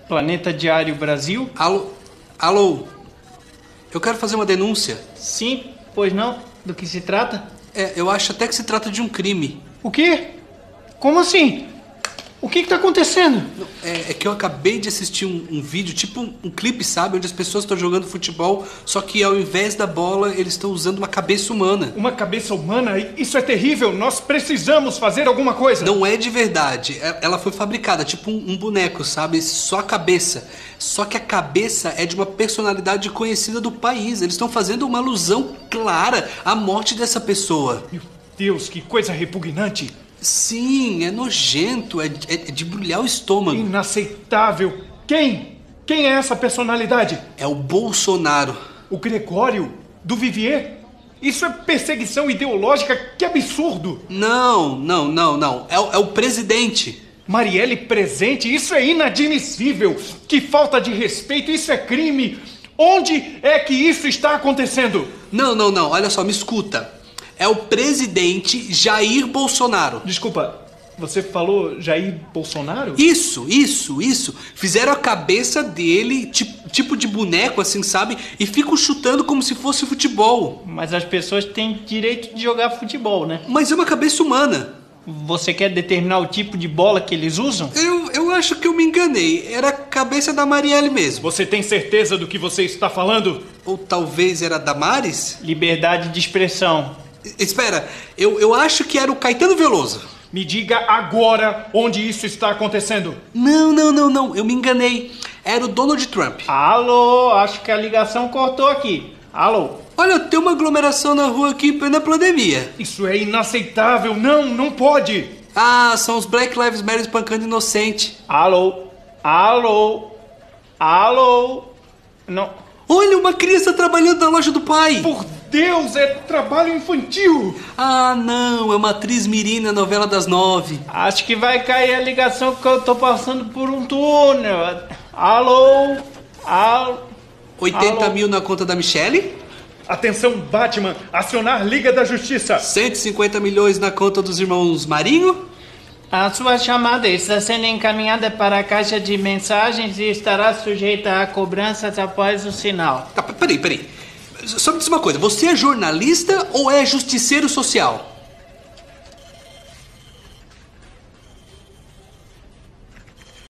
Planeta Diário Brasil? Alô? Alô? Eu quero fazer uma denúncia. Sim, pois não. Do que se trata? Eu acho até que se trata de um crime. O quê? Como assim? O que está acontecendo? É que eu acabei de assistir um vídeo, tipo um clipe, sabe? Onde as pessoas estão jogando futebol, só que ao invés da bola, eles estão usando uma cabeça humana. Uma cabeça humana? Isso é terrível! Nós precisamos fazer alguma coisa! Não é de verdade. Ela foi fabricada, tipo um boneco, sabe? Só a cabeça. Só que a cabeça é de uma personalidade conhecida do país. Eles estão fazendo uma alusão clara à morte dessa pessoa. Meu Deus, que coisa repugnante! Sim, é nojento, é de embrulhar o estômago. Inaceitável! Quem? Quem é essa personalidade? É o Bolsonaro. O Gregório? Do Vivier? Isso é perseguição ideológica? Que absurdo! Não. É o presidente. Marielle presente? Isso é inadmissível! Que falta de respeito! Isso é crime! Onde é que isso está acontecendo? Não. Olha só, me escuta. É o presidente Jair Bolsonaro. Desculpa, você falou Jair Bolsonaro? Isso. Fizeram a cabeça dele, tipo de boneco, assim, sabe? E ficam chutando como se fosse futebol. Mas as pessoas têm direito de jogar futebol, né? Mas é uma cabeça humana. Você quer determinar o tipo de bola que eles usam? Eu acho que eu me enganei. Era a cabeça da Marielle mesmo. Você tem certeza do que você está falando? Ou talvez era da Maris? Liberdade de expressão. Espera, eu acho que era o Caetano Veloso. Me diga agora onde isso está acontecendo. Não, eu me enganei. Era o Donald Trump. Alô, acho que a ligação cortou aqui. Alô? Olha, tem uma aglomeração na rua aqui em plena pandemia. Isso é inaceitável, não pode. Ah, são os Black Lives Matter espancando inocente. Alô? Não. Olha, uma criança trabalhando na loja do pai. Por Deus, é trabalho infantil. Ah, não, é uma atriz mirim na novela das 9. Acho que vai cair a ligação que eu tô passando por um túnel. Alô? 80 mil na conta da Michelle? Atenção, Batman, acionar Liga da Justiça. 150 milhões na conta dos irmãos Marinho? A sua chamada está sendo encaminhada para a caixa de mensagens e estará sujeita a cobranças após o sinal. Tá, peraí. Só me diz uma coisa, você é jornalista ou é justiceiro social?